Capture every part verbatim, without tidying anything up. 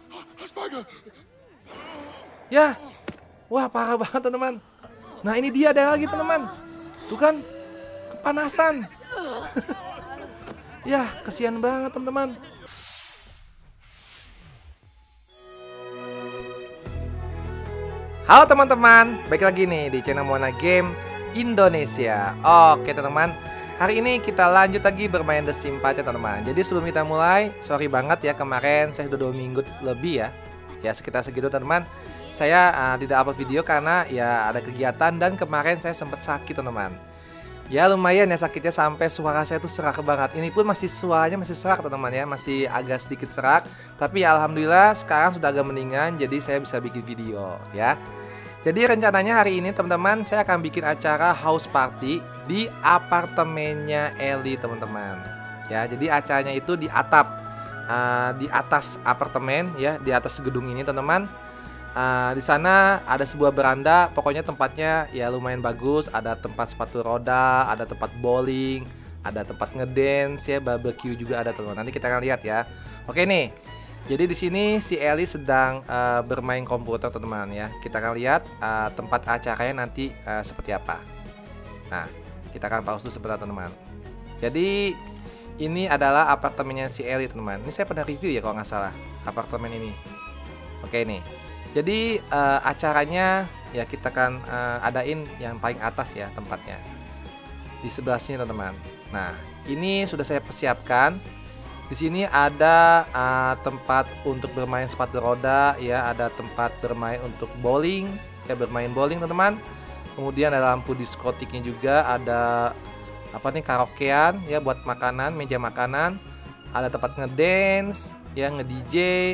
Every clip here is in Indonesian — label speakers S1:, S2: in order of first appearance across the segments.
S1: Ya, wah parah banget teman-teman. Nah ini dia ada lagi teman-teman. Tuh kan, kepanasan. Ya, kesian banget teman-teman. Halo teman-teman, baik lagi nih di channel Moana Game Indonesia. Oke teman-teman, hari ini kita lanjut lagi bermain The Sims empat ya teman-teman. Jadi sebelum kita mulai, sorry banget ya kemarin saya udah dua minggu lebih ya. Ya sekitar segitu teman-teman. Saya uh, tidak upload video karena ya ada kegiatan dan kemarin saya sempat sakit teman-teman. Ya lumayan ya sakitnya sampai suara saya tuh serak banget. Ini pun masih suaranya masih serak teman-teman ya, masih agak sedikit serak. Tapi ya alhamdulillah sekarang sudah agak mendingan, jadi saya bisa bikin video ya. Jadi rencananya hari ini teman-teman saya akan bikin acara house party di apartemennya Ellie teman-teman. Ya jadi acaranya itu di atap, uh, di atas apartemen ya, di atas gedung ini teman-teman. Uh, di sana ada sebuah beranda, pokoknya tempatnya ya lumayan bagus. Ada tempat sepatu roda, ada tempat bowling, ada tempat ngedance ya, barbecue juga ada teman-teman. Nanti kita akan lihat ya. Oke nih. Jadi di sini si Ellie sedang uh, bermain komputer teman-teman ya. Kita akan lihat uh, tempat acaranya nanti uh, seperti apa. Nah, kita akan pause dulu sebentar teman-teman. Jadi ini adalah apartemennya si Ellie teman-teman. Ini saya pernah review ya kalau nggak salah apartemen ini. Oke nih. Jadi uh, acaranya ya kita akan uh, adain yang paling atas ya tempatnya. Di sebelah sini teman-teman. Nah, ini sudah saya persiapkan. Di sini ada uh, tempat untuk bermain sepatu roda ya, ada tempat bermain untuk bowling, ya bermain bowling teman-teman. Kemudian ada lampu diskotiknya juga, ada apa nih karaokean ya buat makanan, meja makanan. Ada tempat ngedance, ya nge-D J,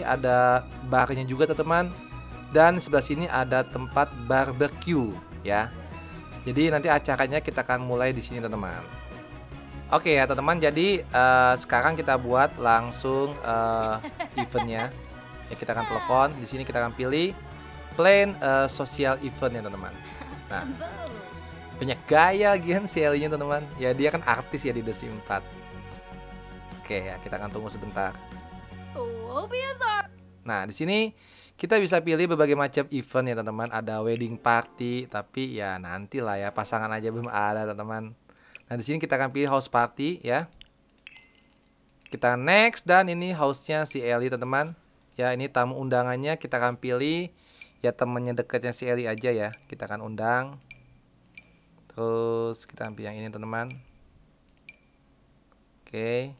S1: ada barnya juga teman-teman. Dan sebelah sini ada tempat barbecue ya. Jadi nanti acaranya kita akan mulai di sini teman-teman. Oke ya teman-teman. Jadi uh, sekarang kita buat langsung uh, eventnya. Ya kita akan telepon. Di sini kita akan pilih plan uh, social event ya teman-teman. Nah, banyak gaya gian si Ellie-nya teman-teman. Ya dia kan artis ya di The Sims empat. Oke ya kita akan tunggu sebentar. Nah di sini kita bisa pilih berbagai macam event ya teman-teman. Ada wedding party, tapi ya nanti lah ya, pasangan aja belum ada teman-teman. Nah di sini kita akan pilih house party ya. Kita next dan ini house-nya si Ellie teman-teman. Ya ini tamu undangannya kita akan pilih ya temennya dekatnya si Ellie aja ya. Kita akan undang. Terus kita ambil yang ini teman-teman. Oke.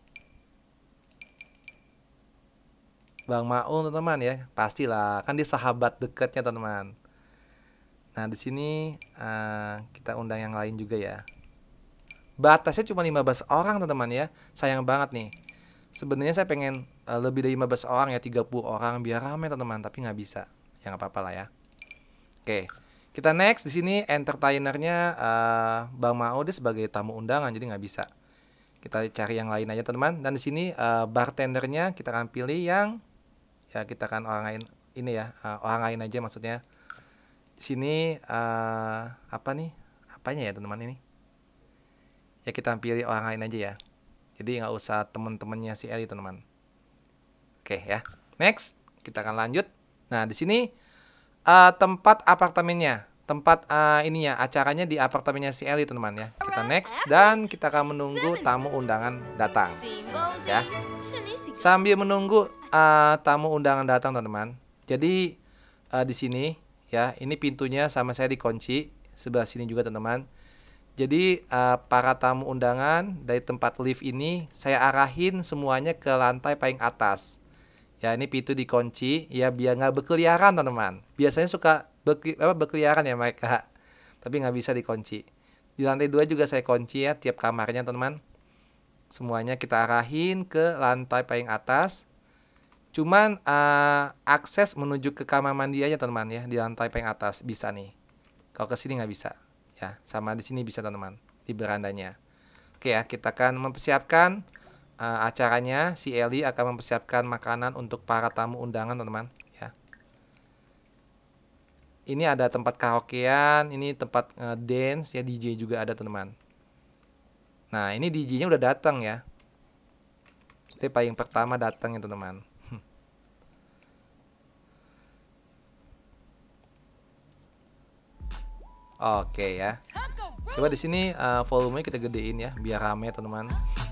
S1: Bang Maung teman-teman ya, pastilah kan dia sahabat dekatnya teman-teman. Nah di sini uh, kita undang yang lain juga ya. Batasnya cuma lima belas orang teman-teman ya, sayang banget nih. Sebenarnya saya pengen uh, lebih dari lima belas orang ya, tiga puluh orang biar ramai teman-teman, tapi nggak bisa. Ya nggak apa-apa lah ya. Oke, kita next. Di sini entertainernya uh, Bang Mao dia sebagai tamu undangan, jadi nggak bisa. Kita cari yang lain aja teman-teman. Dan di sini uh, bartendernya kita akan pilih yang ya kita akan orang lain ini ya, uh, orang lain aja maksudnya. Di sini uh, apa nih? Apanya ya teman-teman ini? Ya kita pilih orang lain aja ya. Jadi nggak usah teman-temannya si Ellie teman-teman. Oke ya. Next, kita akan lanjut. Nah, di sini uh, tempat apartemennya, tempat uh, ininya, acaranya di apartemennya si Ellie teman-teman ya. Kita next dan kita akan menunggu tamu undangan datang. Ya. Sambil menunggu uh, tamu undangan datang teman-teman. Jadi uh, di sini ya, ini pintunya sama saya dikunci. Sebelah sini juga teman-teman. Jadi uh, para tamu undangan dari tempat lift ini saya arahin semuanya ke lantai paling atas. Ya ini pintu dikunci ya biar nggak berkeliaran teman-teman. Biasanya suka berke apa, berkeliaran ya mereka. Tapi nggak bisa dikunci. Di lantai dua juga saya kunci ya tiap kamarnya teman-teman. Semuanya kita arahin ke lantai paling atas. Cuman uh, akses menuju ke kamar mandi aja teman-teman ya, di lantai paling atas bisa nih. Kalau ke sini nggak bisa. Ya, sama di sini bisa teman-teman, di berandanya. Oke ya, kita akan mempersiapkan uh, acaranya. Si Ellie akan mempersiapkan makanan untuk para tamu undangan teman-teman ya. Ini ada tempat karaokean, ini tempat uh, dance ya, D J juga ada teman-teman. Nah ini D J-nya udah datang ya. Itu paling pertama datang ya teman-teman. Oke ya. Coba di sini uh, volumenya kita gedein ya, biar rame teman-teman.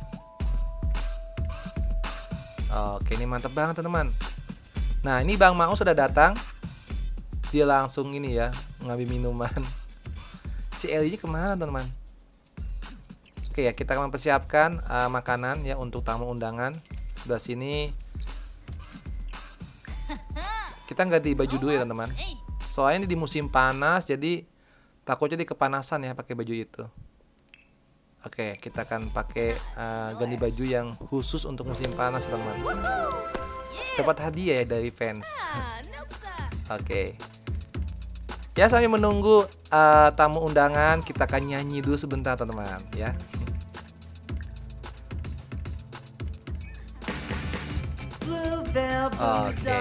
S1: Oke, ini mantap banget teman-teman. Nah, ini Bang Mau sudah datang. Dia langsung ini ya, ngambil minuman. Si Ellie kemana teman-teman? Oke ya, kita akan mempersiapkan uh, makanan ya untuk tamu undangan. Sebelah sini kita ganti baju dulu ya teman-teman. Soalnya ini di musim panas, jadi takutnya di kepanasan ya pakai baju itu. Oke, kita akan pakai uh, ganti baju yang khusus untuk musim panas teman-teman. Dapat hadiah ya dari fans. Oke. Ya, sambil menunggu uh, tamu undangan, kita akan nyanyi dulu sebentar teman-teman ya. Oke.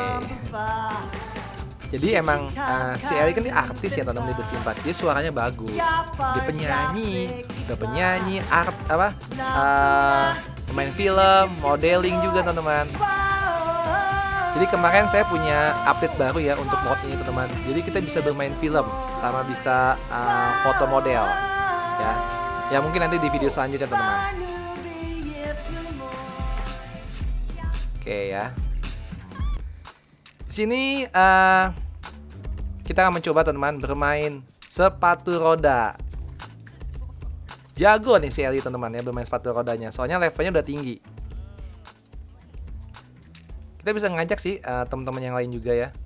S1: Jadi emang uh, si Ellie kan dia artis ya teman-teman di The Sims empat. Dia suaranya bagus. Dia penyanyi, udah penyanyi, art apa? Uh, pemain film, modeling juga teman-teman. Jadi kemarin saya punya update baru ya untuk modnya teman-teman. Jadi kita bisa bermain film sama bisa uh, foto model ya. Ya mungkin nanti di video selanjutnya teman-teman. Oke ya. Di sini uh, kita akan mencoba teman-teman bermain sepatu roda. Jago nih si Ellie teman-teman ya bermain sepatu rodanya. Soalnya levelnya udah tinggi. Kita bisa ngajak sih uh, teman-teman yang lain juga ya.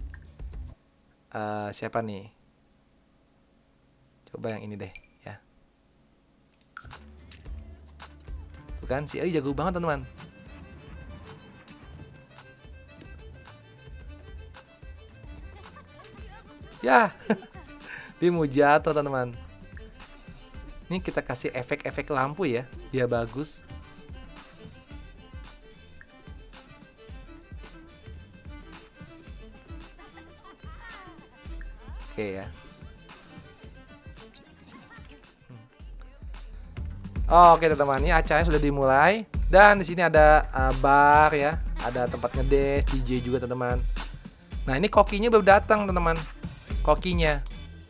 S1: Uh, siapa nih? Coba yang ini deh ya. Tuh kan si Ellie jago banget teman-teman. Ya, dia mau jatuh teman-teman. Ini kita kasih efek-efek lampu ya, biar bagus. Oke ya. Oke teman-teman, ini acaranya sudah dimulai dan di sini ada uh, bar ya, ada tempat ngedance, D J juga teman-teman. Nah ini kokinya baru datang teman-teman. Kokinya.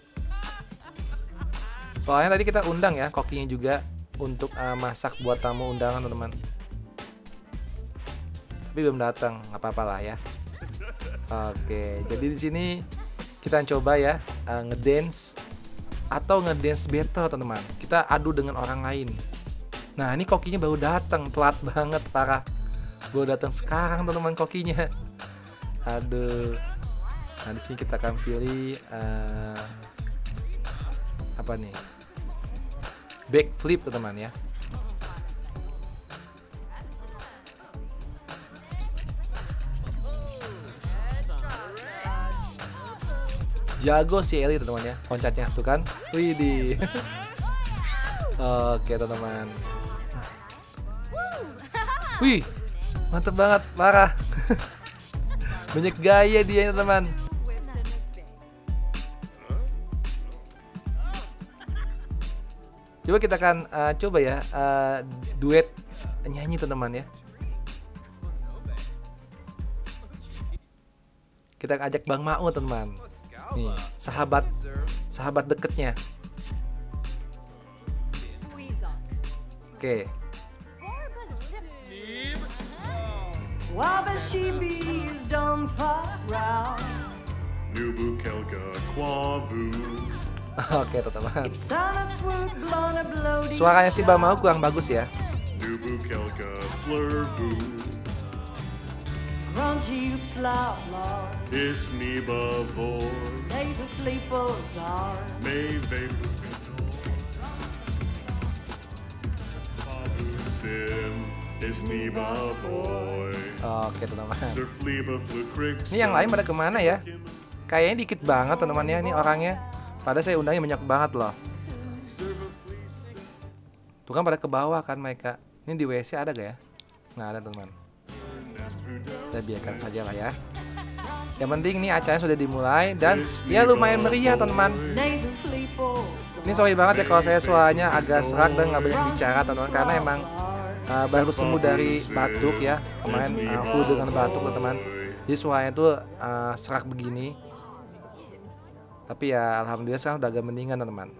S1: Soalnya tadi kita undang ya kokinya juga untuk uh, masak buat tamu undangan teman-teman. Tapi belum datang, nggak apa-apa lah ya. Oke, jadi di sini kita coba ya uh, ngedance atau ngedance battle teman-teman. Kita adu dengan orang lain. Nah ini kokinya baru datang, telat banget parah. Baru datang sekarang teman-teman kokinya. Aduh. Nah di sini kita akan pilih uh, apa nih? Backflip teman-teman ya. Jago si Ellie teman-teman ya, loncatnya tuh kan. Widih. Oke teman-teman. Wih, mantep banget, parah. Banyak gaya dia teman. Coba kita akan uh, coba ya uh, duet nyanyi teman-teman ya. Kita ajak Bang Mau teman. Nih, sahabat sahabat deketnya. Oke. Oke teman-teman. Suaranya si Bang Mau kurang bagus ya. Oke teman-teman. Ini yang lain pada kemana ya? Kayaknya dikit banget teman-teman ya ini orangnya. Padahal saya undangnya banyak banget loh. Tuh kan pada ke bawah kan mereka. Ini di W C ada gak ya? Nggak ada teman. Kita biarkan saja lah ya. Yang penting ini acaranya sudah dimulai dan ya lumayan meriah teman-teman. Ini sorry banget ya kalau saya suaranya agak serak dan nggak banyak bicara teman-teman karena emang uh, baru sembuh dari batuk ya. Kemarin uh, flu dengan batuk teman-teman. Jadi suaranya tuh uh, serak begini. Tapi ya alhamdulillah sekarang udah agak mendingan teman-teman.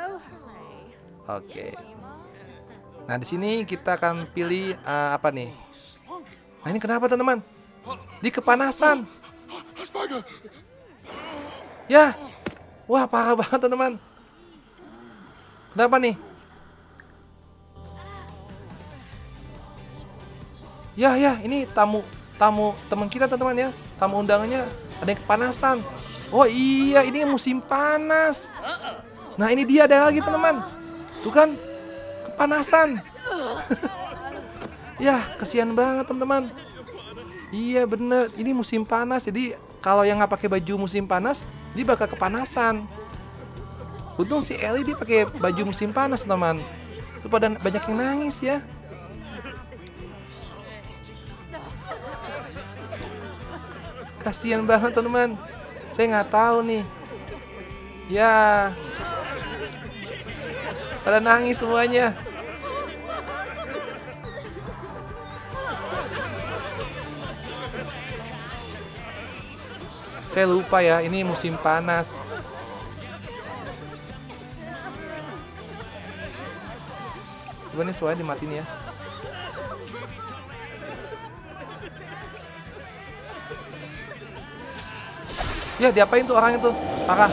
S1: Oke. Nah di sini kita akan pilih uh, apa nih? Nah ini kenapa teman-teman? Di kepanasan. Ya, wah parah banget teman-teman. Kenapa nih? Ya ya, ini tamu tamu teman kita teman-teman ya. Tamu undangannya ada yang kepanasan. Oh iya, ini musim panas. Nah ini dia ada lagi teman-teman. Tuh kan kepanasan. Ya kasihan banget teman-teman. Iya bener, ini musim panas. Jadi kalau yang nggak pakai baju musim panas, dia bakal kepanasan. Untung si Ellie dia pakai baju musim panas teman. Tuh pada banyak yang nangis ya. Kasihan banget teman-teman. Saya nggak tahu nih. Ya, pada nangis semuanya. Saya lupa ya, ini musim panas. Coba nih suaranya dimatiin ya. Ya diapain tuh orang itu? Parah.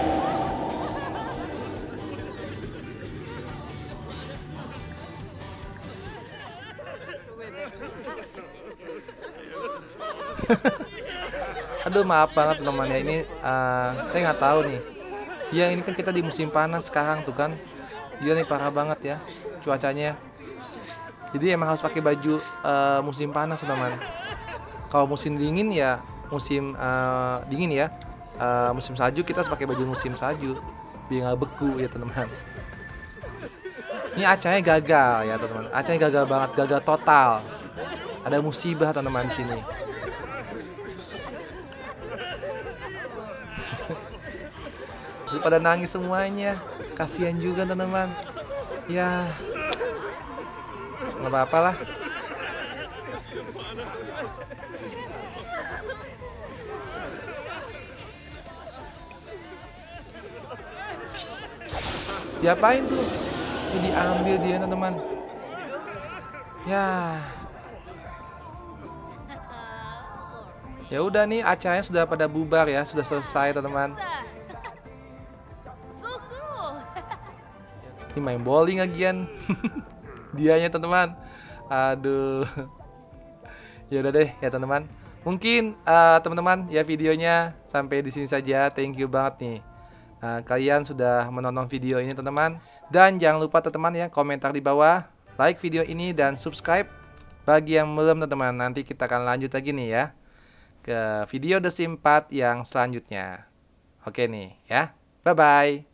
S1: Aduh maaf banget teman-teman ya, ini uh, saya nggak tahu nih. Ya ini kan kita di musim panas sekarang tuh kan. Dia nih parah banget ya cuacanya. Jadi emang harus pakai baju uh, musim panas teman-teman. Kalau musim dingin ya musim uh, dingin ya, uh, musim salju kita harus pakai baju musim salju biar nggak beku ya teman-teman. Ini acaranya gagal ya teman-teman, acaranya gagal banget, gagal total. Ada musibah teman-teman di sini. Pada nangis semuanya, kasihan juga teman-teman. Ya, nggak apa-apa lah. Diapain tuh? Ya, diambil dia teman-teman. Ya. Ya udah nih acaranya sudah pada bubar ya, sudah selesai teman-teman. Ini main bowling lagian. Dianya teman-teman. Aduh. Ya udah deh ya teman-teman. Mungkin uh, teman-teman ya videonya sampai di sini saja. Thank you banget nih. Nah, kalian sudah menonton video ini teman-teman. Dan jangan lupa teman-teman ya komentar di bawah, like video ini dan subscribe bagi yang belum teman-teman. Nanti kita akan lanjut lagi nih ya ke video The Sims empat yang selanjutnya. Oke nih ya. Bye bye.